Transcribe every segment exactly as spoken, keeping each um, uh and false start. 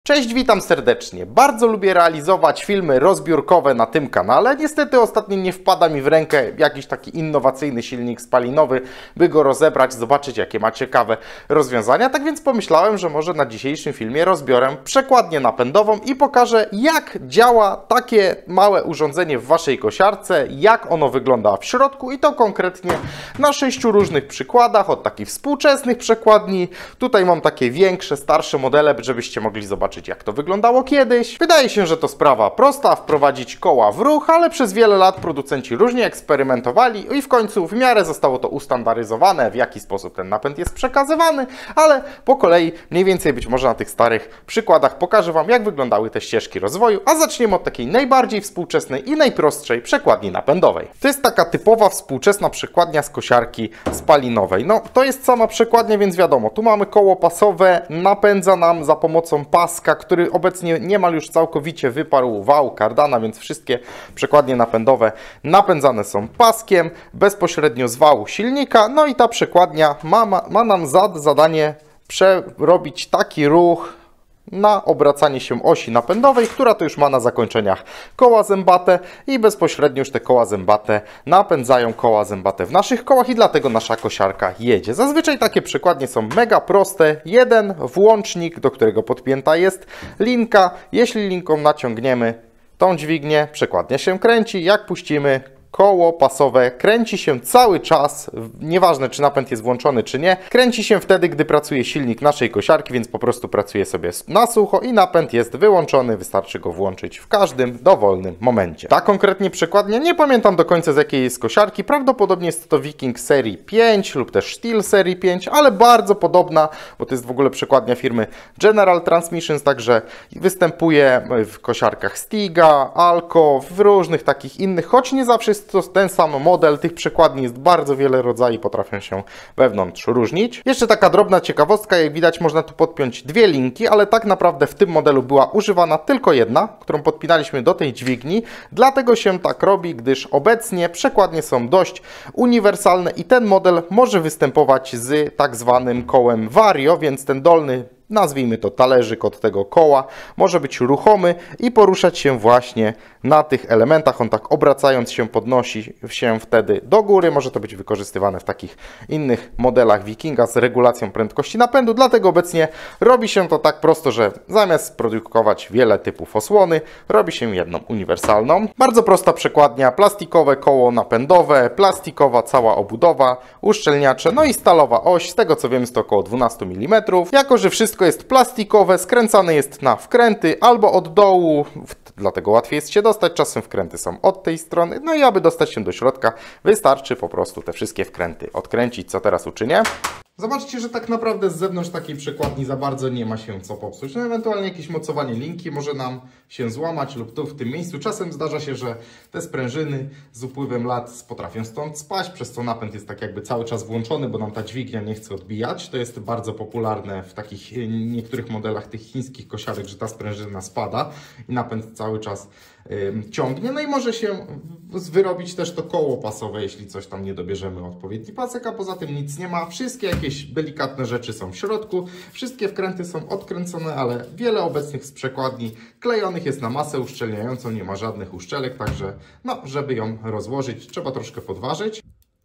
Cześć, witam serdecznie. Bardzo lubię realizować filmy rozbiórkowe na tym kanale. Niestety ostatnio nie wpada mi w rękę jakiś taki innowacyjny silnik spalinowy, by go rozebrać, zobaczyć jakie ma ciekawe rozwiązania. Tak więc pomyślałem, że może na dzisiejszym filmie rozbiorę przekładnię napędową i pokażę, jak działa takie małe urządzenie w Waszej kosiarce, jak ono wygląda w środku i to konkretnie na sześciu różnych przykładach, od takich współczesnych przekładni. Tutaj mam takie większe, starsze modele, żebyście mogli zobaczyć, jak to wyglądało kiedyś. Wydaje się, że to sprawa prosta, wprowadzić koła w ruch, ale przez wiele lat producenci różnie eksperymentowali i w końcu w miarę zostało to ustandaryzowane, w jaki sposób ten napęd jest przekazywany, ale po kolei mniej więcej być może na tych starych przykładach pokażę Wam, jak wyglądały te ścieżki rozwoju, a zaczniemy od takiej najbardziej współczesnej i najprostszej przekładni napędowej. To jest taka typowa współczesna przekładnia z kosiarki spalinowej. No, to jest sama przekładnia, więc wiadomo, tu mamy koło pasowe, napędza nam za pomocą paska, który obecnie niemal już całkowicie wyparł wał kardana, więc wszystkie przekładnie napędowe napędzane są paskiem bezpośrednio z wału silnika. No i ta przekładnia ma, ma, ma nam za zadanie przerobić taki ruch na obracanie się osi napędowej, która to już ma na zakończeniach koła zębate i bezpośrednio już te koła zębate napędzają koła zębate w naszych kołach i dlatego nasza kosiarka jedzie. Zazwyczaj takie przekładnie są mega proste. Jeden włącznik, do którego podpięta jest linka. Jeśli linką naciągniemy tą dźwignię, przekładnia się kręci. Jak puścimy, koło pasowe kręci się cały czas, nieważne czy napęd jest włączony czy nie, kręci się wtedy, gdy pracuje silnik naszej kosiarki, więc po prostu pracuje sobie na sucho i napęd jest wyłączony, wystarczy go włączyć w każdym dowolnym momencie. Ta konkretnie przekładnia, nie pamiętam do końca z jakiej jest kosiarki, prawdopodobnie jest to Viking serii pięć lub też Stihl serii pięć, ale bardzo podobna, bo to jest w ogóle przekładnia firmy General Transmissions, także występuje w kosiarkach Stiga, Alco, w różnych takich innych, choć nie zawsze jest to ten sam model, tych przekładni jest bardzo wiele rodzajów, potrafią się wewnątrz różnić. Jeszcze taka drobna ciekawostka, jak widać można tu podpiąć dwie linki, ale tak naprawdę w tym modelu była używana tylko jedna, którą podpinaliśmy do tej dźwigni, dlatego się tak robi, gdyż obecnie przekładnie są dość uniwersalne i ten model może występować z tak zwanym kołem Vario, więc ten dolny, nazwijmy to talerzyk od tego koła, może być ruchomy i poruszać się właśnie na tych elementach. On tak obracając się podnosi się wtedy do góry. Może to być wykorzystywane w takich innych modelach Vikinga z regulacją prędkości napędu. Dlatego obecnie robi się to tak prosto, że zamiast produkować wiele typów osłony, robi się jedną uniwersalną. Bardzo prosta przekładnia, plastikowe koło napędowe, plastikowa cała obudowa, uszczelniacze, no i stalowa oś. Z tego co wiem jest to około dwanaście milimetrów. Jako że wszystko jest plastikowe, skręcane jest na wkręty albo od dołu, dlatego łatwiej jest się dostać, czasem wkręty są od tej strony, no i aby dostać się do środka wystarczy po prostu te wszystkie wkręty odkręcić, co teraz uczynię. Zobaczcie, że tak naprawdę z zewnątrz takiej przekładni za bardzo nie ma się co popsuć. No, ewentualnie jakieś mocowanie linki może nam się złamać lub tu w tym miejscu. Czasem zdarza się, że te sprężyny z upływem lat potrafią stąd spaść, przez co napęd jest tak jakby cały czas włączony, bo nam ta dźwignia nie chce odbijać. To jest bardzo popularne w takich niektórych modelach tych chińskich kosiarek, że ta sprężyna spada i napęd cały czas y, ciągnie. No i może się wyrobić też to koło pasowe, jeśli coś tam nie dobierzemy odpowiedni pasek, a poza tym nic nie ma. Wszystkie jakieś delikatne rzeczy są w środku, wszystkie wkręty są odkręcone, ale wiele obecnych z przekładni klejonych jest na masę uszczelniającą, nie ma żadnych uszczelek, także no, żeby ją rozłożyć, trzeba troszkę podważyć.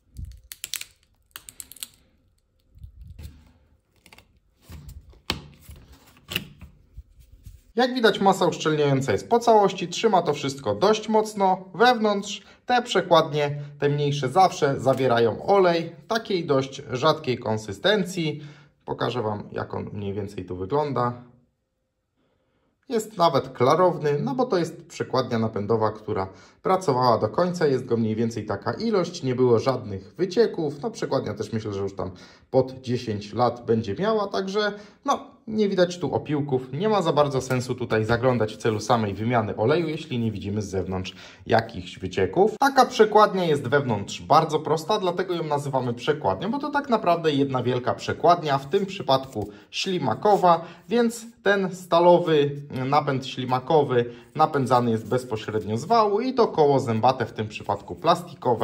Jak widać, masa uszczelniająca jest po całości, trzyma to wszystko dość mocno. Wewnątrz te przekładnie, te mniejsze, zawsze zawierają olej takiej dość rzadkiej konsystencji. Pokażę Wam, jak on mniej więcej tu wygląda. Jest nawet klarowny, no bo to jest przekładnia napędowa, która pracowała do końca. Jest go mniej więcej taka ilość, nie było żadnych wycieków. No przekładnia też myślę, że już tam pod dziesięć lat będzie miała, także no nie widać tu opiłków. Nie ma za bardzo sensu tutaj zaglądać w celu samej wymiany oleju, jeśli nie widzimy z zewnątrz jakichś wycieków. Taka przekładnia jest wewnątrz bardzo prosta, dlatego ją nazywamy przekładnią, bo to tak naprawdę jedna wielka przekładnia, w tym przypadku ślimakowa, więc ten stalowy napęd ślimakowy napędzany jest bezpośrednio z wału i to koło zębate, w tym przypadku plastikowe,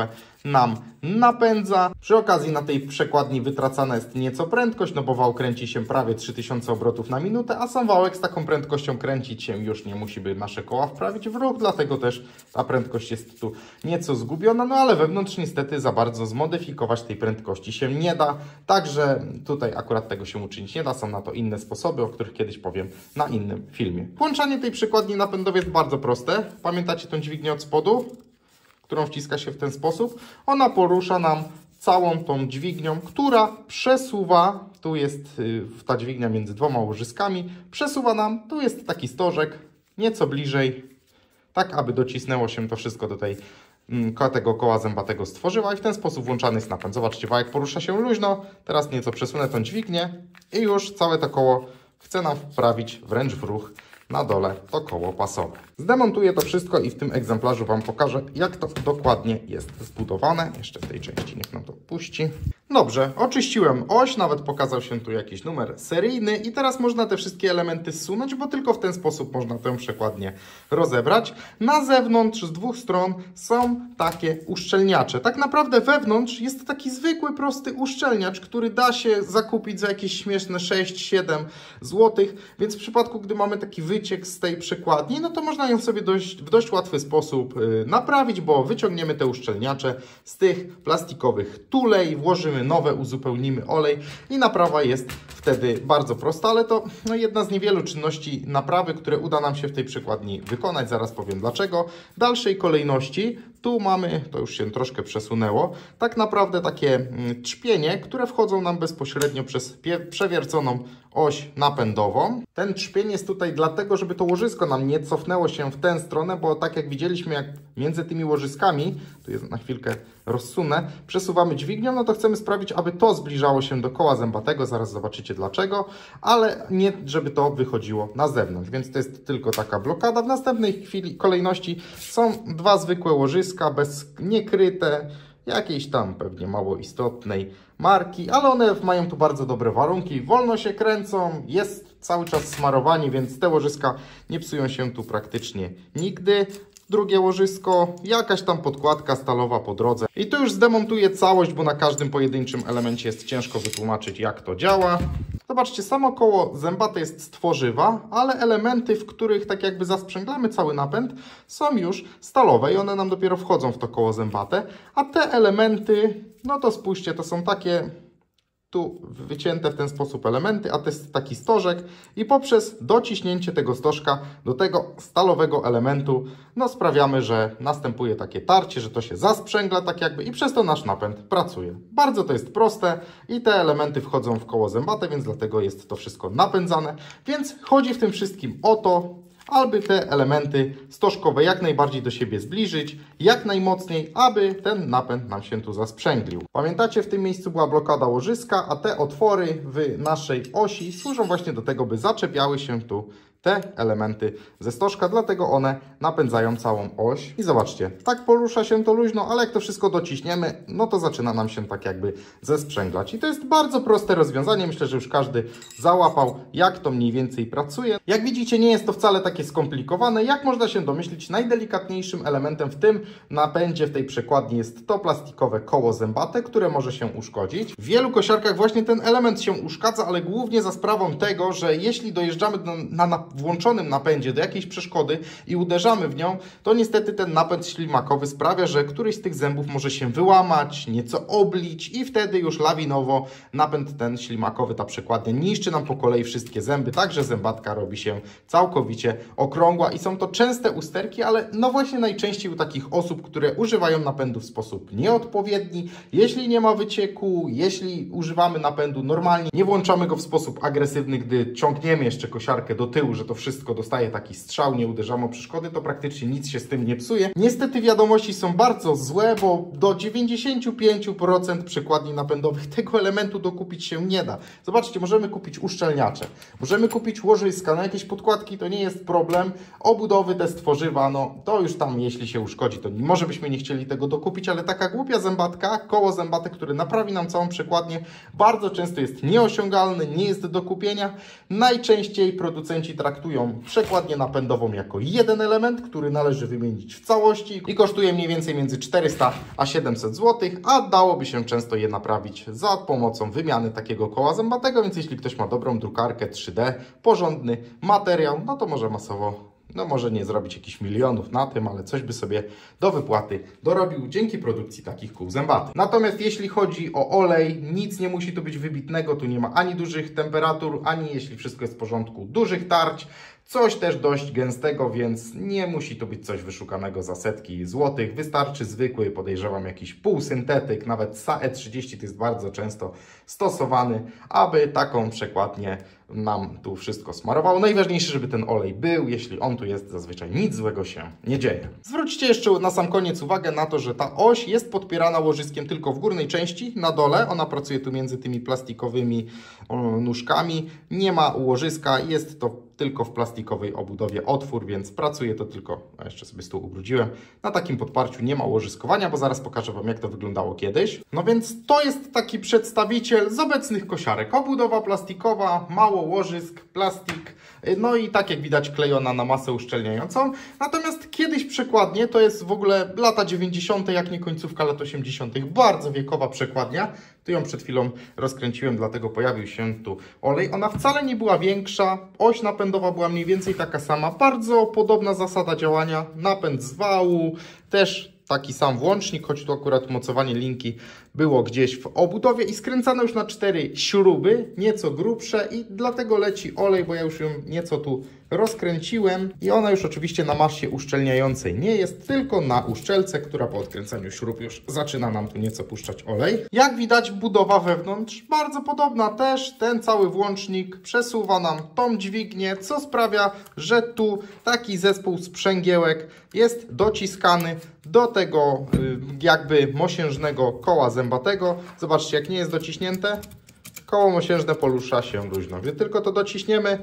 nam napędza. Przy okazji na tej przekładni wytracana jest nieco prędkość, no bo wał kręci się prawie trzy tysiące obrotów na minutę, a sam wałek z taką prędkością kręcić się już nie musi, by nasze koła wprawić w ruch, dlatego też ta prędkość jest tu nieco zgubiona, no ale wewnątrz niestety za bardzo zmodyfikować tej prędkości się nie da, także tutaj akurat tego się uczynić nie da, są na to inne sposoby, o których kiedyś powiem na innym filmie. Włączanie tej przekładni napędowej jest bardzo proste. Pamiętacie tą dźwignię od spodu, którą wciska się w ten sposób? Ona porusza nam całą tą dźwignią, która przesuwa, tu jest y, ta dźwignia między dwoma łożyskami, przesuwa nam, tu jest taki stożek, nieco bliżej, tak aby docisnęło się to wszystko do tej, mm, tego koła zębatego stworzyła i w ten sposób włączany jest napęd. Zobaczcie, wałek porusza się luźno, teraz nieco przesunę tą dźwignię i już całe to koło chce nam wprawić wręcz w ruch na dole to koło pasowe. Zdemontuję to wszystko i w tym egzemplarzu Wam pokażę, jak to dokładnie jest zbudowane. Jeszcze w tej części niech nam to puści. Dobrze, oczyściłem oś, nawet pokazał się tu jakiś numer seryjny i teraz można te wszystkie elementy zsunąć, bo tylko w ten sposób można tę przekładnię rozebrać. Na zewnątrz z dwóch stron są takie uszczelniacze. Tak naprawdę wewnątrz jest to taki zwykły, prosty uszczelniacz, który da się zakupić za jakieś śmieszne sześć siedem złotych, więc w przypadku, gdy mamy taki wyciek z tej przekładni, no to można ją sobie dość, w dość łatwy sposób yy, naprawić, bo wyciągniemy te uszczelniacze z tych plastikowych tulej, włożymy nowe, uzupełnimy olej i naprawa jest wtedy bardzo prosta, ale to no, jedna z niewielu czynności naprawy, które uda nam się w tej przekładni wykonać. Zaraz powiem dlaczego. W dalszej kolejności tu mamy, to już się troszkę przesunęło, tak naprawdę takie mm, trzpienie, które wchodzą nam bezpośrednio przez przewierconą oś napędową. Ten trzpień jest tutaj dlatego, żeby to łożysko nam nie cofnęło się w tę stronę, bo tak jak widzieliśmy, jak między tymi łożyskami, tu jest na chwilkę rozsunę, przesuwamy dźwignią, no to chcemy sprawić, aby to zbliżało się do koła zębatego, zaraz zobaczycie dlaczego, ale nie, żeby to wychodziło na zewnątrz, więc to jest tylko taka blokada. W następnej chwili, kolejności są dwa zwykłe łożyska, bez niekryte, jakiejś tam pewnie mało istotnej marki, ale one mają tu bardzo dobre warunki, wolno się kręcą, jest cały czas smarowanie, więc te łożyska nie psują się tu praktycznie nigdy. Drugie łożysko, jakaś tam podkładka stalowa po drodze. I tu już zdemontuję całość, bo na każdym pojedynczym elemencie jest ciężko wytłumaczyć, jak to działa. Zobaczcie, samo koło zębate jest z tworzywa, ale elementy, w których tak jakby zasprzęglamy cały napęd, są już stalowe i one nam dopiero wchodzą w to koło zębate. A te elementy, no to spójrzcie, to są takie tu wycięte w ten sposób elementy, a to jest taki stożek i poprzez dociśnięcie tego stożka do tego stalowego elementu, no sprawiamy, że następuje takie tarcie, że to się zasprzęgla tak jakby i przez to nasz napęd pracuje. Bardzo to jest proste i te elementy wchodzą w koło zębate, więc dlatego jest to wszystko napędzane. Więc chodzi w tym wszystkim o to, aby te elementy stożkowe jak najbardziej do siebie zbliżyć, jak najmocniej, aby ten napęd nam się tu zasprzęglił. Pamiętacie, w tym miejscu była blokada łożyska, a te otwory w naszej osi służą właśnie do tego, by zaczepiały się tu te elementy ze stożka, dlatego one napędzają całą oś. I zobaczcie, tak porusza się to luźno, ale jak to wszystko dociśniemy, no to zaczyna nam się tak jakby zesprzęglać. I to jest bardzo proste rozwiązanie, myślę, że już każdy załapał, jak to mniej więcej pracuje. Jak widzicie, nie jest to wcale takie skomplikowane. Jak można się domyślić, najdelikatniejszym elementem w tym napędzie, w tej przekładni jest to plastikowe koło zębate, które może się uszkodzić. W wielu kosiarkach właśnie ten element się uszkadza, ale głównie za sprawą tego, że jeśli dojeżdżamy na, na włączonym napędzie do jakiejś przeszkody i uderzamy w nią, to niestety ten napęd ślimakowy sprawia, że któryś z tych zębów może się wyłamać, nieco oblić i wtedy już lawinowo napęd ten ślimakowy, ta przekładnia niszczy nam po kolei wszystkie zęby, także zębatka robi się całkowicie okrągła i są to częste usterki, ale no właśnie najczęściej u takich osób, które używają napędu w sposób nieodpowiedni, jeśli nie ma wycieku, jeśli używamy napędu normalnie, nie włączamy go w sposób agresywny, gdy ciągniemy jeszcze kosiarkę do tyłu, że to wszystko dostaje taki strzał, nie uderzamy o przeszkody, to praktycznie nic się z tym nie psuje. Niestety wiadomości są bardzo złe, bo do dziewięćdziesięciu pięciu procent przekładni napędowych tego elementu dokupić się nie da. Zobaczcie, możemy kupić uszczelniacze, możemy kupić łożyska, no jakieś podkładki to nie jest problem, obudowy te z tworzywa, no to już tam jeśli się uszkodzi, to może byśmy nie chcieli tego dokupić, ale taka głupia zębatka, koło zębate, które naprawi nam całą przekładnię, bardzo często jest nieosiągalny, nie jest do kupienia. Najczęściej producenci traktują traktują przekładnię napędową jako jeden element, który należy wymienić w całości i kosztuje mniej więcej między czterysta a siedemset złotych, a dałoby się często je naprawić za pomocą wymiany takiego koła zębatego, więc jeśli ktoś ma dobrą drukarkę trzy D, porządny materiał, no to może masowo, no może nie zrobić jakichś milionów na tym, ale coś by sobie do wypłaty dorobił dzięki produkcji takich kół zębatych. Natomiast jeśli chodzi o olej, nic nie musi tu być wybitnego, tu nie ma ani dużych temperatur, ani jeśli wszystko jest w porządku, dużych tarć. Coś też dość gęstego, więc nie musi to być coś wyszukanego za setki złotych. Wystarczy zwykły, podejrzewam, jakiś półsyntetyk, nawet S A E trzydzieści to jest bardzo często stosowany, aby taką przekładnię nam tu wszystko smarowało. Najważniejsze, żeby ten olej był. Jeśli on tu jest, zazwyczaj nic złego się nie dzieje. Zwróćcie jeszcze na sam koniec uwagę na to, że ta oś jest podpierana łożyskiem tylko w górnej części, na dole. Ona pracuje tu między tymi plastikowymi o, nóżkami. Nie ma łożyska, jest to tylko w plastikowej obudowie otwór, więc pracuje to tylko, a jeszcze sobie stół ubrudziłem, na takim podparciu nie ma łożyskowania, bo zaraz pokażę Wam, jak to wyglądało kiedyś. No więc to jest taki przedstawiciel z obecnych kosiarek. Obudowa plastikowa, mało łożysk, plastik, no i tak jak widać klejona na masę uszczelniającą. Natomiast kiedyś przekładnie, to jest w ogóle lata dziewięćdziesiąte, jak nie końcówka lat osiemdziesiątych, bardzo wiekowa przekładnia. Tu ją przed chwilą rozkręciłem, dlatego pojawił się tu olej. Ona wcale nie była większa, oś napędowa była mniej więcej taka sama, bardzo podobna zasada działania, napęd z wału, też taki sam włącznik, choć tu akurat mocowanie linki było gdzieś w obudowie i skręcane już na cztery śruby, nieco grubsze i dlatego leci olej, bo ja już ją nieco tu rozkręciłem i ona już oczywiście na masie uszczelniającej nie jest, tylko na uszczelce, która po odkręceniu śrub już zaczyna nam tu nieco puszczać olej. Jak widać, budowa wewnątrz bardzo podobna też, ten cały włącznik przesuwa nam tą dźwignię, co sprawia, że tu taki zespół sprzęgiełek jest dociskany do tego jakby mosiężnego koła zębatego. Zobaczcie, jak nie jest dociśnięte, koło mosiężne porusza się luźno. Gdy tylko to dociśniemy,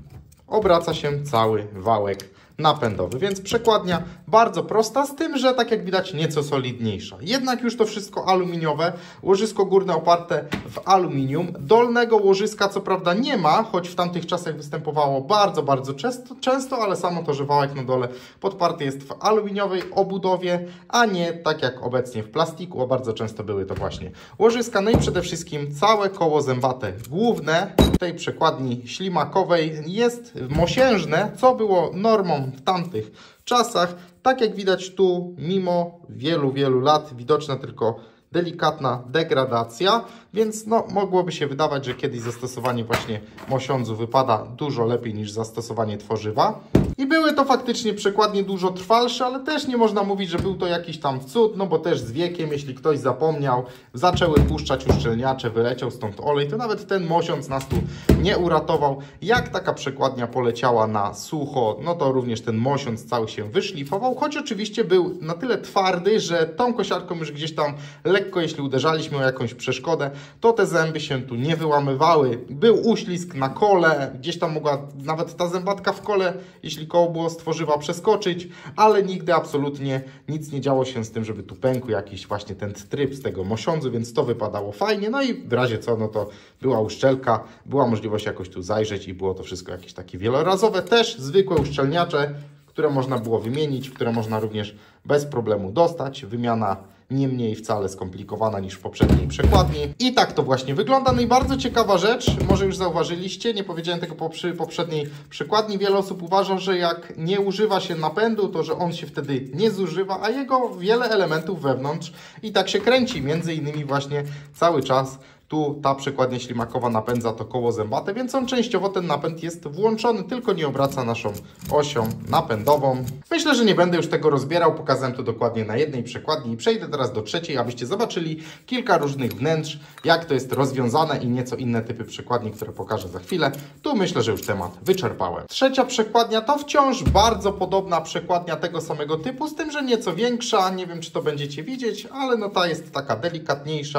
obraca się cały wałek napędowy, więc przekładnia bardzo prosta, z tym, że tak jak widać nieco solidniejsza. Jednak już to wszystko aluminiowe, łożysko górne oparte w aluminium. Dolnego łożyska co prawda nie ma, choć w tamtych czasach występowało bardzo, bardzo często, często ale samo to, że wałek na dole podparty jest w aluminiowej obudowie, a nie tak jak obecnie w plastiku, a bardzo często były to właśnie łożyska. No i przede wszystkim całe koło zębate główne tej przekładni ślimakowej jest mosiężne, co było normą w tamtych czasach. Tak jak widać tu, mimo wielu, wielu lat, widoczna tylko delikatna degradacja, więc no, mogłoby się wydawać, że kiedyś zastosowanie właśnie mosiądzu wypada dużo lepiej niż zastosowanie tworzywa. I były to faktycznie przekładnie dużo trwalsze, ale też nie można mówić, że był to jakiś tam cud, no bo też z wiekiem, jeśli ktoś zapomniał, zaczęły puszczać uszczelniacze, wyleciał stąd olej, to nawet ten mosiądz nas tu nie uratował. Jak taka przekładnia poleciała na sucho, no to również ten mosiądz cały się wyszlifował, choć oczywiście był na tyle twardy, że tą kosiarką już gdzieś tam lekko, jeśli uderzaliśmy o jakąś przeszkodę, to te zęby się tu nie wyłamywały. Był uślizg na kole, gdzieś tam mogła nawet ta zębatka w kole, jeśli koło było z tworzywa, przeskoczyć, ale nigdy absolutnie nic nie działo się z tym, żeby tu pękł jakiś właśnie ten tryb z tego mosiądzu, więc to wypadało fajnie. No i w razie co, no to była uszczelka, była możliwość jakoś tu zajrzeć i było to wszystko jakieś takie wielorazowe. Też zwykłe uszczelniacze, które można było wymienić, które można również bez problemu dostać. Wymiana nie mniej wcale skomplikowana niż w poprzedniej przekładni. I tak to właśnie wygląda. No i bardzo ciekawa rzecz, może już zauważyliście, nie powiedziałem tego po przy poprzedniej przekładni. Wiele osób uważa, że jak nie używa się napędu, to że on się wtedy nie zużywa, a jego wiele elementów wewnątrz i tak się kręci. Między innymi właśnie cały czas tu ta przekładnia ślimakowa napędza to koło zębate, więc on częściowo ten napęd jest włączony, tylko nie obraca naszą osią napędową. Myślę, że nie będę już tego rozbierał, pokazałem to dokładnie na jednej przekładni i przejdę teraz do trzeciej, abyście zobaczyli kilka różnych wnętrz, jak to jest rozwiązane i nieco inne typy przekładni, które pokażę za chwilę. Tu myślę, że już temat wyczerpałem. Trzecia przekładnia to wciąż bardzo podobna przekładnia tego samego typu, z tym, że nieco większa, nie wiem czy to będziecie widzieć, ale no ta jest taka delikatniejsza.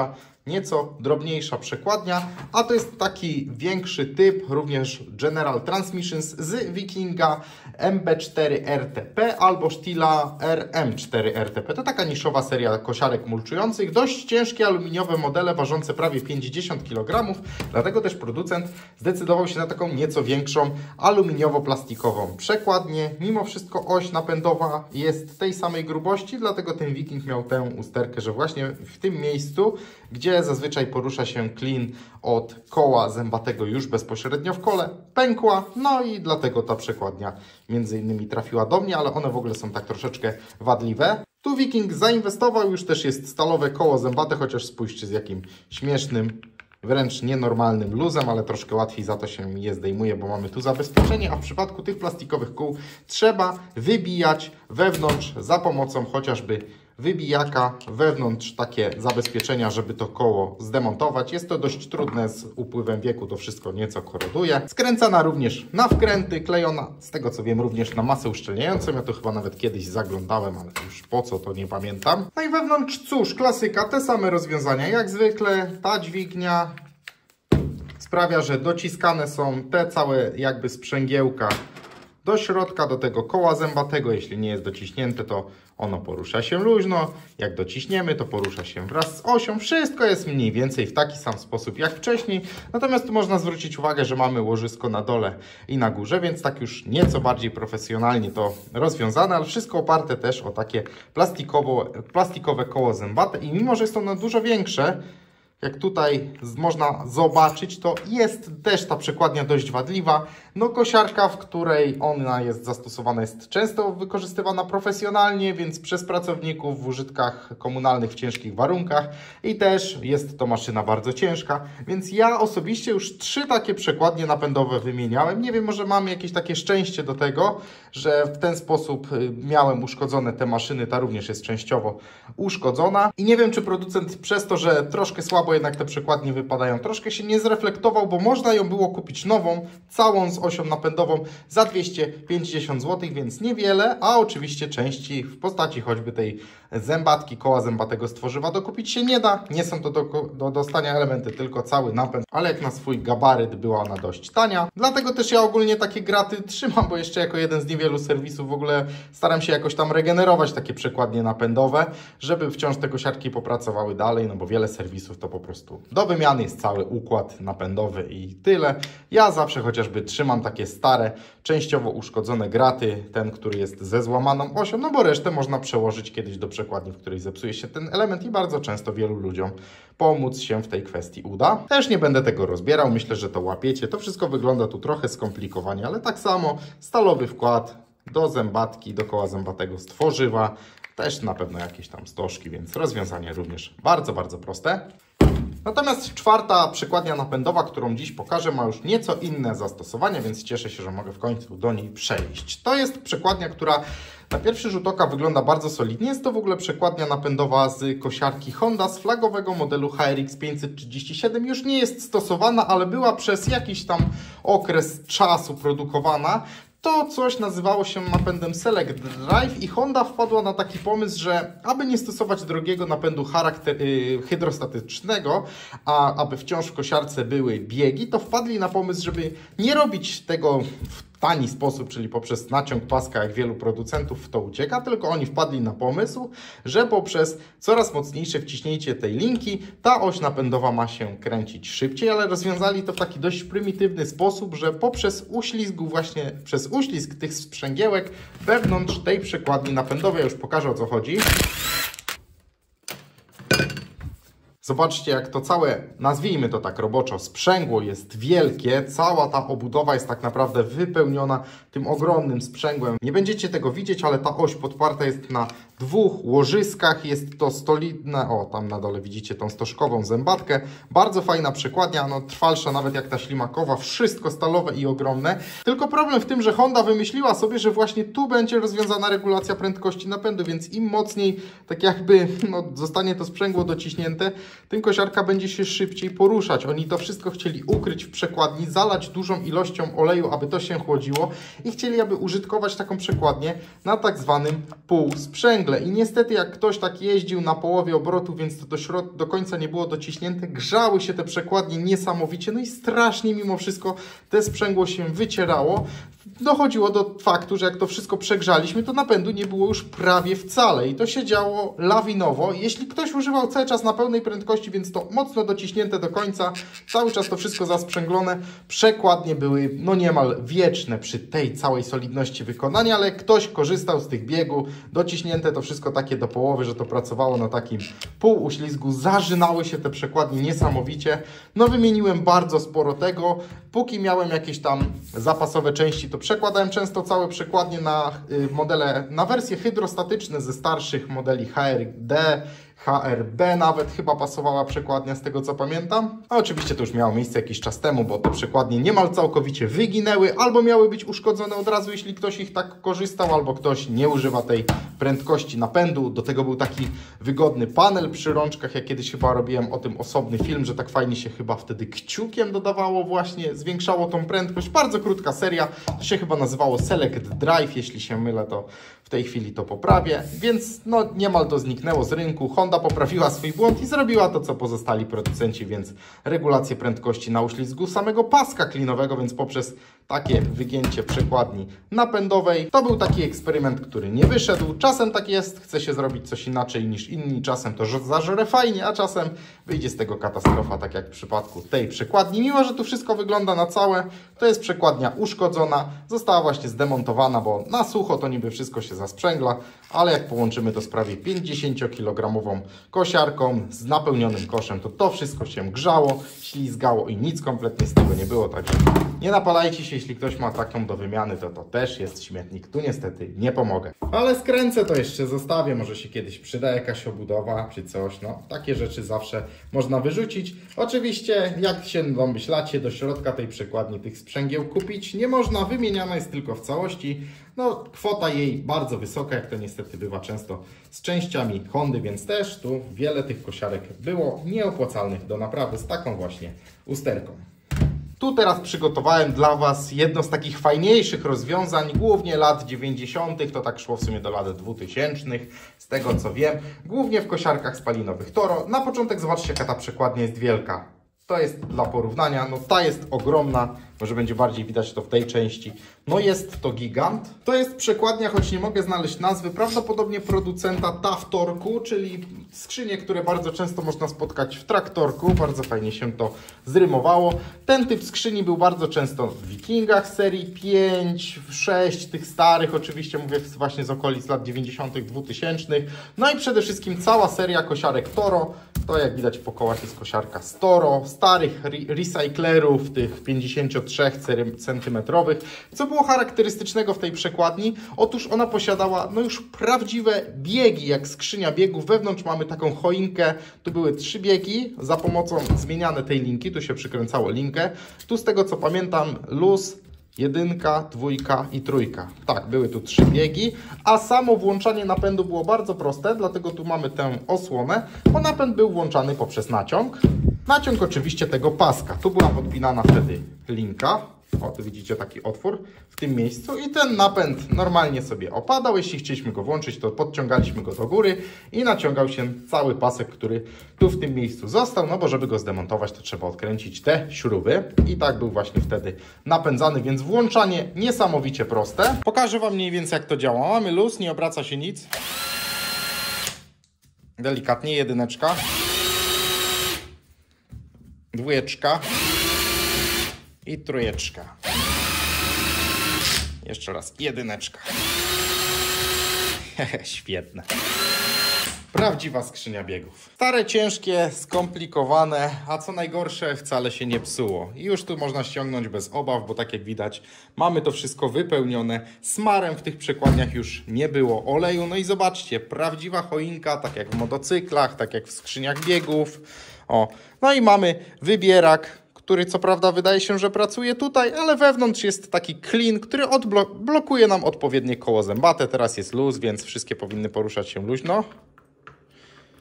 nieco drobniejsza przekładnia, a to jest taki większy typ, również General Transmissions z Vikinga M B cztery R T P albo Stiehla R M cztery R T P. To taka niszowa seria kosiarek mulczujących, dość ciężkie aluminiowe modele ważące prawie pięćdziesiąt kilogramów, dlatego też producent zdecydował się na taką nieco większą aluminiowo-plastikową przekładnię. Mimo wszystko oś napędowa jest tej samej grubości, dlatego ten Viking miał tę usterkę, że właśnie w tym miejscu, gdzie zazwyczaj porusza się klin od koła zębatego już bezpośrednio w kole, pękła, no i dlatego ta przekładnia między innymi trafiła do mnie, ale one w ogóle są tak troszeczkę wadliwe. Tu Viking zainwestował, już też jest stalowe koło zębate, chociaż spójrzcie z jakim śmiesznym, wręcz nienormalnym luzem, ale troszkę łatwiej za to się je zdejmuje, bo mamy tu zabezpieczenie, a w przypadku tych plastikowych kół trzeba wybijać wewnątrz za pomocą chociażby wybijaka, wewnątrz takie zabezpieczenia, żeby to koło zdemontować. Jest to dość trudne, z upływem wieku to wszystko nieco koroduje. Skręcana również na wkręty, klejona, z tego co wiem, również na masę uszczelniającą. Ja to chyba nawet kiedyś zaglądałem, ale już po co to nie pamiętam. No i wewnątrz, cóż, klasyka, te same rozwiązania. Jak zwykle ta dźwignia sprawia, że dociskane są te całe jakby sprzęgiełka do środka, do tego koła zębatego. Jeśli nie jest dociśnięte, to ono porusza się luźno. Jak dociśniemy, to porusza się wraz z osią. Wszystko jest mniej więcej w taki sam sposób jak wcześniej. Natomiast tu można zwrócić uwagę, że mamy łożysko na dole i na górze, więc tak już nieco bardziej profesjonalnie to rozwiązane, ale wszystko oparte też o takie plastikowo, plastikowe koło zębate. I mimo, że jest ono dużo większe, jak tutaj można zobaczyć, to jest też ta przekładnia dość wadliwa. No kosiarka, w której ona jest zastosowana, jest często wykorzystywana profesjonalnie, więc przez pracowników w użytkach komunalnych w ciężkich warunkach i też jest to maszyna bardzo ciężka, więc ja osobiście już trzy takie przekładnie napędowe wymieniałem. Nie wiem, może mam jakieś takie szczęście do tego, że w ten sposób miałem uszkodzone te maszyny, ta również jest częściowo uszkodzona i nie wiem, czy producent przez to, że troszkę słabo jednak te przekładnie wypadają, troszkę się nie zreflektował, bo można ją było kupić nową, całą z osią napędową za dwieście pięćdziesiąt złotych, więc niewiele, a oczywiście części w postaci choćby tej zębatki, koła zębatego z tworzywa dokupić się nie da. Nie są to do, do dostania elementy, tylko cały napęd, ale jak na swój gabaryt była ona dość tania. Dlatego też ja ogólnie takie graty trzymam, bo jeszcze jako jeden z niewielu serwisów w ogóle staram się jakoś tam regenerować takie przekładnie napędowe, żeby wciąż te kosiarki popracowały dalej, no bo wiele serwisów to po prostu do wymiany jest cały układ napędowy i tyle. Ja zawsze chociażby trzymam takie stare, częściowo uszkodzone graty, ten, który jest ze złamaną osią, no bo resztę można przełożyć kiedyś do przekładni, w której zepsuje się ten element i bardzo często wielu ludziom pomóc się w tej kwestii uda. Też nie będę tego rozbierał, myślę, że to łapiecie. To wszystko wygląda tu trochę skomplikowanie, ale tak samo stalowy wkład do zębatki, do koła zębatego z tworzywa, też na pewno jakieś tam stożki, więc rozwiązanie również bardzo, bardzo proste. Natomiast czwarta przekładnia napędowa, którą dziś pokażę, ma już nieco inne zastosowania, więc cieszę się, że mogę w końcu do niej przejść. To jest przekładnia, która na pierwszy rzut oka wygląda bardzo solidnie. Jest to w ogóle przekładnia napędowa z kosiarki Honda z flagowego modelu H R X pięćset trzydzieści siedem. Już nie jest stosowana, ale była przez jakiś tam okres czasu produkowana. To coś nazywało się napędem Select Drive i Honda wpadła na taki pomysł, że aby nie stosować drogiego napędu charakter, yy, hydrostatycznego, a aby wciąż w kosiarce były biegi, to wpadli na pomysł, żeby nie robić tego w tani sposób, czyli poprzez naciąg paska, jak wielu producentów w to ucieka, tylko oni wpadli na pomysł, że poprzez coraz mocniejsze wciśnięcie tej linki ta oś napędowa ma się kręcić szybciej, ale rozwiązali to w taki dość prymitywny sposób, że poprzez uślizg, właśnie przez uślizg tych sprzęgiełek wewnątrz tej przekładni napędowej, już pokażę, o co chodzi. Zobaczcie, jak to całe, nazwijmy to tak roboczo, sprzęgło jest wielkie. Cała ta obudowa jest tak naprawdę wypełniona tym ogromnym sprzęgłem. Nie będziecie tego widzieć, ale ta oś podparta jest na dwóch łożyskach. Jest to solidne, o tam na dole widzicie tą stożkową zębatkę. Bardzo fajna przekładnia, no trwalsza nawet jak ta ślimakowa. Wszystko stalowe i ogromne. Tylko problem w tym, że Honda wymyśliła sobie, że właśnie tu będzie rozwiązana regulacja prędkości napędu, więc im mocniej tak jakby no, zostanie to sprzęgło dociśnięte, tym kosiarka będzie się szybciej poruszać. Oni to wszystko chcieli ukryć w przekładni, zalać dużą ilością oleju, aby to się chłodziło i chcieli, aby użytkować taką przekładnię na tak zwanym półsprzęgle. I niestety jak ktoś tak jeździł na połowie obrotu, więc to do, środ- do końca nie było dociśnięte, grzały się te przekładnie niesamowicie, no i strasznie mimo wszystko te sprzęgło się wycierało. Dochodziło do faktu, że jak to wszystko przegrzaliśmy, to napędu nie było już prawie wcale i to się działo lawinowo. Jeśli ktoś używał cały czas na pełnej prędkości, więc to mocno dociśnięte do końca, cały czas to wszystko zasprzęglone, przekładnie były no niemal wieczne przy tej całej solidności wykonania, ale ktoś korzystał z tych biegu, dociśnięte to wszystko takie do połowy, że to pracowało na takim półuślizgu, zażynały się te przekładnie niesamowicie. No wymieniłem bardzo sporo tego, póki miałem jakieś tam zapasowe części, to przekładałem często całe przekładnie na y, modele, na wersje hydrostatyczne ze starszych modeli H R D, H R B nawet chyba pasowała przekładnia z tego co pamiętam. A oczywiście to już miało miejsce jakiś czas temu, bo te przekładnie niemal całkowicie wyginęły albo miały być uszkodzone od razu, jeśli ktoś ich tak korzystał, albo ktoś nie używa tej prędkości napędu. Do tego był taki wygodny panel przy rączkach. Ja kiedyś chyba robiłem o tym osobny film, że tak fajnie się chyba wtedy kciukiem dodawało właśnie, zwiększało tą prędkość. Bardzo krótka seria, to się chyba nazywało Select Drive, jeśli się mylę, to w tej chwili to poprawię, więc no niemal to zniknęło z rynku. Honda poprawiła swój błąd i zrobiła to, co pozostali producenci, więc regulację prędkości na uślizgu samego paska klinowego, więc poprzez takie wygięcie przekładni napędowej. To był taki eksperyment, który nie wyszedł. Czasem tak jest, chce się zrobić coś inaczej niż inni, czasem to zażre fajnie, a czasem wyjdzie z tego katastrofa, tak jak w przypadku tej przekładni. Mimo że tu wszystko wygląda na całe, to jest przekładnia uszkodzona, została właśnie zdemontowana, bo na sucho to niby wszystko się zasprzęgla, ale jak połączymy to z prawie pięćdziesięciokilogramową kosiarką z napełnionym koszem, to to wszystko się grzało, ślizgało i nic kompletnie z tego nie było, także nie napalajcie się, jeśli ktoś ma taką do wymiany, to to też jest śmietnik, tu niestety nie pomogę. Ale skręcę to jeszcze zostawię, może się kiedyś przyda jakaś obudowa czy coś, no takie rzeczy zawsze można wyrzucić. Oczywiście, jak się domyślacie, do środka tej przekładni tych sprzęgieł kupić nie można, wymieniana jest tylko w całości. No, kwota jej bardzo wysoka, jak to niestety bywa często z częściami Hondy, więc też tu wiele tych kosiarek było nieopłacalnych do naprawy z taką właśnie usterką. Tu teraz przygotowałem dla Was jedno z takich fajniejszych rozwiązań, głównie lat dziewięćdziesiątych, to tak szło w sumie do lat dwutysięcznych, z tego co wiem, głównie w kosiarkach spalinowych Toro. Na początek zobaczcie, jaka ta przekładnia jest wielka. To jest dla porównania, no ta jest ogromna, może będzie bardziej widać to w tej części. No jest to gigant. To jest przekładnia, choć nie mogę znaleźć nazwy, prawdopodobnie producenta Taftorku, czyli skrzynie, które bardzo często można spotkać w traktorku. Bardzo fajnie się to zrymowało. Ten typ skrzyni był bardzo często w Wikingach serii pięć, sześć, tych starych, oczywiście mówię właśnie z okolic lat dziewięćdziesiątych, dwutysięcznych. No i przede wszystkim cała seria kosiarek Toro. To jak widać po kołach jest kosiarka z Toro, starych recyklerów, tych pięćdziesięciotrzycentymetrowych, co było charakterystycznego w tej przekładni? Otóż ona posiadała no już prawdziwe biegi, jak skrzynia biegów. Wewnątrz mamy taką choinkę, tu były trzy biegi, za pomocą zmieniane tej linki, tu się przykręcało linkę. Tu z tego co pamiętam luz, jedynka, dwójka i trójka. Tak, były tu trzy biegi, a samo włączanie napędu było bardzo proste, dlatego tu mamy tę osłonę, bo napęd był włączany poprzez naciąg. Naciąg oczywiście tego paska. Tu była podpinana wtedy linka. O, tu widzicie taki otwór w tym miejscu i ten napęd normalnie sobie opadał. Jeśli chcieliśmy go włączyć, to podciągaliśmy go do góry i naciągał się cały pasek, który tu w tym miejscu został, no bo żeby go zdemontować, to trzeba odkręcić te śruby i tak był właśnie wtedy napędzany, więc włączanie niesamowicie proste. Pokażę Wam mniej więcej jak to działa. Mamy luz, nie obraca się nic. Delikatnie, jedyneczka. Dwójeczka. I trójeczka. Jeszcze raz, jedyneczka. Hehe, świetne. Prawdziwa skrzynia biegów. Stare, ciężkie, skomplikowane, a co najgorsze, wcale się nie psuło. I już tu można ściągnąć bez obaw, bo tak jak widać, mamy to wszystko wypełnione. Smarem w tych przekładniach już nie było, oleju. No i zobaczcie, prawdziwa choinka, tak jak w motocyklach, tak jak w skrzyniach biegów. O, no i mamy wybierak, który co prawda wydaje się, że pracuje tutaj, ale wewnątrz jest taki klin, który odblokuje nam odpowiednie koło zębate. Teraz jest luz, więc wszystkie powinny poruszać się luźno.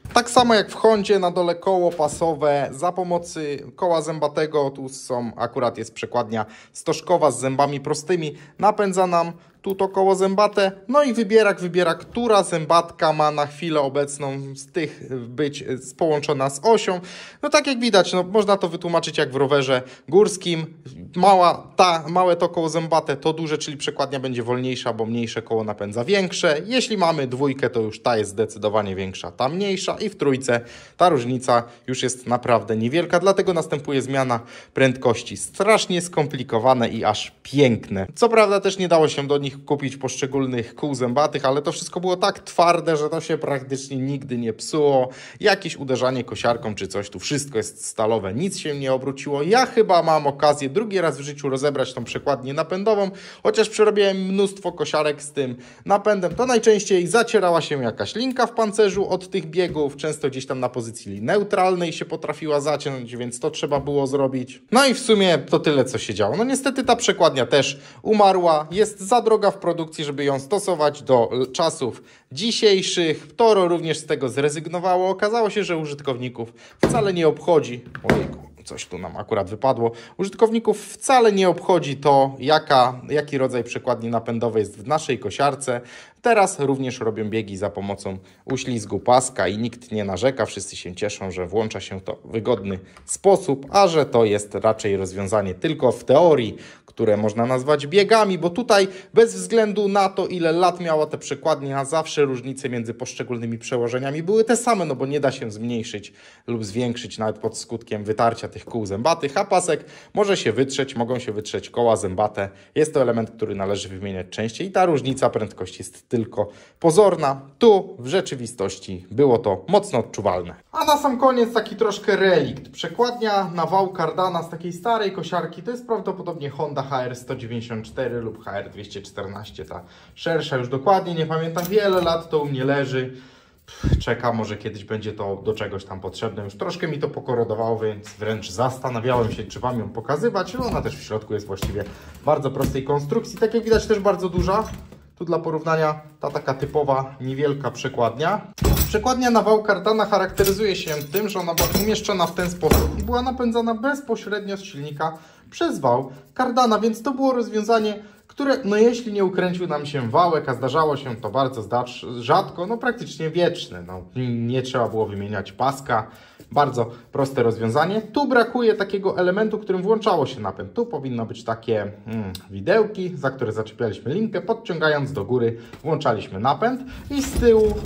Tak samo jak w Hondzie, na dole koło pasowe za pomocą koła zębatego. Tu są, akurat jest przekładnia stożkowa z zębami prostymi. Napędza nam tu to koło zębate. No i wybierak wybiera, która zębatka ma na chwilę obecną z tych być połączona z osią. No tak jak widać, no można to wytłumaczyć jak w rowerze górskim. Mała, ta, małe to koło zębate to duże, czyli przekładnia będzie wolniejsza, bo mniejsze koło napędza większe. Jeśli mamy dwójkę, to już ta jest zdecydowanie większa, ta mniejsza, i w trójce ta różnica już jest naprawdę niewielka, dlatego następuje zmiana prędkości. Strasznie skomplikowane i aż piękne. Co prawda też nie dało się do nich kupić poszczególnych kół zębatych, ale to wszystko było tak twarde, że to się praktycznie nigdy nie psuło. Jakieś uderzanie kosiarką czy coś, tu wszystko jest stalowe, nic się nie obróciło. Ja chyba mam okazję drugi raz w życiu rozebrać tą przekładnię napędową, chociaż przerobiłem mnóstwo kosiarek z tym napędem, to najczęściej zacierała się jakaś linka w pancerzu od tych biegów, często gdzieś tam na pozycji neutralnej się potrafiła zaciąć, więc to trzeba było zrobić. No i w sumie to tyle, co się działo. No niestety ta przekładnia też umarła, jest za droga w produkcji, żeby ją stosować do czasów dzisiejszych. Toro również z tego zrezygnowało. Okazało się, że użytkowników wcale nie obchodzi. Ojejku, coś tu nam akurat wypadło. Użytkowników wcale nie obchodzi to, jaka, jaki rodzaj przekładni napędowej jest w naszej kosiarce. Teraz również robią biegi za pomocą uślizgu paska i nikt nie narzeka. Wszyscy się cieszą, że włącza się to w wygodny sposób, a że to jest raczej rozwiązanie tylko w teorii, które można nazwać biegami, bo tutaj bez względu na to, ile lat miała te przekładnia, zawsze różnice między poszczególnymi przełożeniami były te same, no bo nie da się zmniejszyć lub zwiększyć nawet pod skutkiem wytarcia tych kół zębatych, a pasek może się wytrzeć, mogą się wytrzeć koła zębate. Jest to element, który należy wymieniać częściej i ta różnica prędkości jest tylko pozorna. Tu w rzeczywistości było to mocno odczuwalne. A na sam koniec taki troszkę relikt. Przekładnia na wał kardana z takiej starej kosiarki, to jest prawdopodobnie Honda H R sto dziewięćdziesiąt cztery lub H R dwieście czternaście, ta szersza, już dokładnie nie pamiętam, wiele lat to u mnie leży. Czeka, może kiedyś będzie to do czegoś tam potrzebne. Już troszkę mi to pokorodowało, więc wręcz zastanawiałem się, czy Wam ją pokazywać. No ona też w środku jest właściwie bardzo prostej konstrukcji. Tak jak widać, też bardzo duża. Tu dla porównania ta taka typowa, niewielka przekładnia. Przekładnia na wał kardana charakteryzuje się tym, że ona była umieszczona w ten sposób i była napędzana bezpośrednio z silnika przez wał kardana, więc to było rozwiązanie, które, no jeśli nie ukręcił nam się wałek, a zdarzało się to bardzo rzadko, no praktycznie wieczne. No, nie trzeba było wymieniać paska. Bardzo proste rozwiązanie. Tu brakuje takiego elementu, którym włączało się napęd. Tu powinno być takie hmm, widełki, za które zaczepialiśmy linkę, podciągając do góry włączaliśmy napęd i z tyłu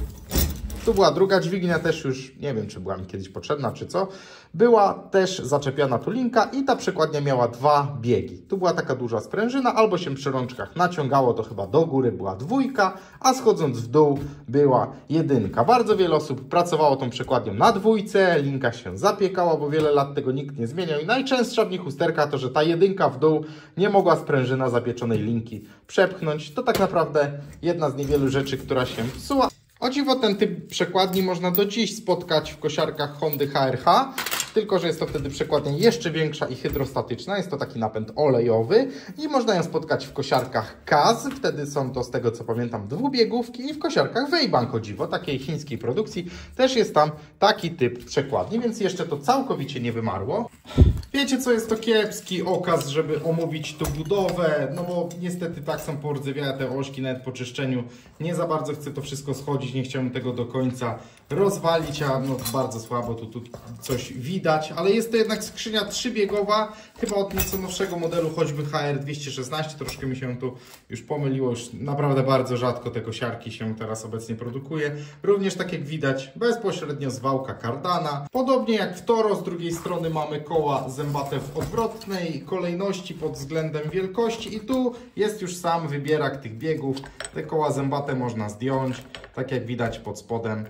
tu była druga dźwignia, też już nie wiem, czy była mi kiedyś potrzebna, czy co. Była też zaczepiana tu linka i ta przekładnia miała dwa biegi. Tu była taka duża sprężyna, albo się przy rączkach naciągało, to chyba do góry była dwójka, a schodząc w dół była jedynka. Bardzo wiele osób pracowało tą przekładnią na dwójce, linka się zapiekała, bo wiele lat tego nikt nie zmieniał i najczęstsza w nich usterka to, że ta jedynka w dół nie mogła sprężyna zapieczonej linki przepchnąć. To tak naprawdę jedna z niewielu rzeczy, która się psuła. O dziwo, ten typ przekładni można do dziś spotkać w kosiarkach Hondy H R H, tylko że jest to wtedy przekładnia jeszcze większa i hydrostatyczna. Jest to taki napęd olejowy i można ją spotkać w kosiarkach Kaz. Wtedy są to, z tego co pamiętam, dwubiegówki, i w kosiarkach Weibank, o dziwo, takiej chińskiej produkcji. Też jest tam taki typ przekładni, więc jeszcze to całkowicie nie wymarło. Wiecie, co jest to kiepski okaz, żeby omówić tu budowę, no bo niestety tak są porzewiałe te ośki, nawet po czyszczeniu nie za bardzo chce to wszystko schodzić, nie chciałem tego do końca rozwalić, a no bardzo słabo tu, tu coś widać, ale jest to jednak skrzynia trzybiegowa, chyba od nieco nowszego modelu, choćby H R dwieście szesnaście, troszkę mi się tu już pomyliło, już naprawdę bardzo rzadko te kosiarki się teraz obecnie produkuje. Również tak jak widać, bezpośrednio z wałka kardana. Podobnie jak w Toro, z drugiej strony mamy koła zębate w odwrotnej kolejności pod względem wielkości i tu jest już sam wybierak tych biegów. Te koła zębate można zdjąć, tak jak widać pod spodem.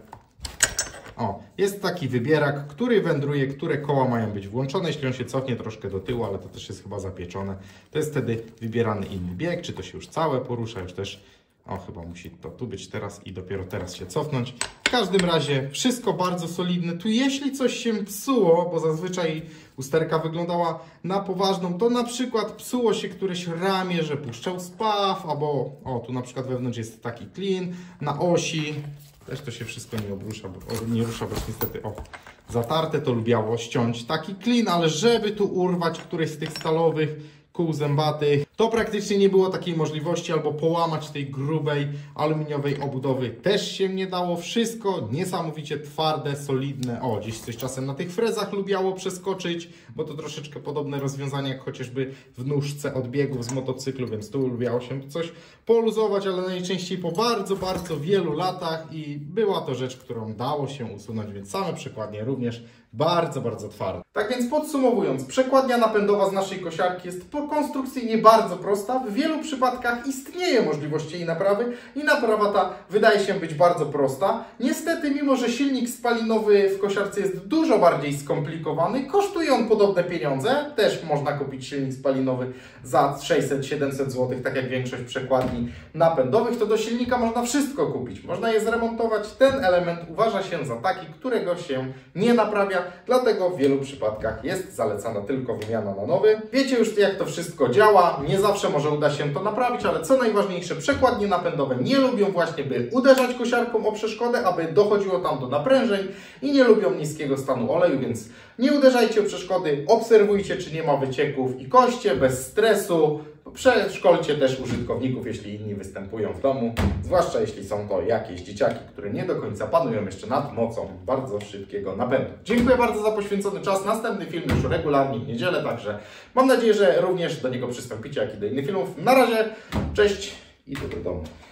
O, jest taki wybierak, który wędruje, które koła mają być włączone. Jeśli on się cofnie troszkę do tyłu, ale to też jest chyba zapieczone, to jest wtedy wybierany inny bieg, czy to się już całe porusza, już też O, chyba musi to tu być teraz i dopiero teraz się cofnąć. W każdym razie wszystko bardzo solidne. Tu jeśli coś się psuło, bo zazwyczaj usterka wyglądała na poważną, to na przykład psuło się któreś ramię, że puszczał spaw, albo o, tu na przykład wewnątrz jest taki klin, na osi. Też to się wszystko nie obrusza, bo, o, nie rusza, bo niestety o, zatarte to lubiało ściąć taki klin, ale żeby tu urwać któryś z tych stalowych kół zębatych, to praktycznie nie było takiej możliwości, albo połamać tej grubej aluminiowej obudowy też się nie dało. Wszystko niesamowicie twarde, solidne. O, gdzieś coś czasem na tych frezach lubiało przeskoczyć, bo to troszeczkę podobne rozwiązanie jak chociażby w nóżce odbiegów z motocyklu, więc tu lubiało się coś poluzować, ale najczęściej po bardzo, bardzo wielu latach i była to rzecz, którą dało się usunąć, więc same przekładnie również bardzo, bardzo twarde. Tak więc podsumowując, przekładnia napędowa z naszej kosiarki jest po konstrukcji nie bardzo prosta. W wielu przypadkach istnieje możliwość jej naprawy i naprawa ta wydaje się być bardzo prosta. Niestety, mimo że silnik spalinowy w kosiarce jest dużo bardziej skomplikowany, kosztuje on podobne pieniądze. Też można kupić silnik spalinowy za sześćset siedemset złotych, tak jak większość przekładni napędowych, to do silnika można wszystko kupić. Można je zremontować. Ten element uważa się za taki, którego się nie naprawia, dlatego w wielu przypadkach jest zalecana tylko wymiana na nowy. Wiecie już, jak to wszystko działa, nie zawsze może uda się to naprawić, ale co najważniejsze, przekładnie napędowe nie lubią właśnie, by uderzać kosiarką o przeszkodę, aby dochodziło tam do naprężeń i nie lubią niskiego stanu oleju, więc nie uderzajcie o przeszkody, obserwujcie, czy nie ma wycieków i koście bez stresu. Przeszkolcie też użytkowników, jeśli inni występują w domu, zwłaszcza jeśli są to jakieś dzieciaki, które nie do końca panują jeszcze nad mocą bardzo szybkiego napędu. Dziękuję bardzo za poświęcony czas. Następny film już regularnie w niedzielę, także mam nadzieję, że również do niego przystąpicie, jak i do innych filmów. Na razie, cześć i do domu.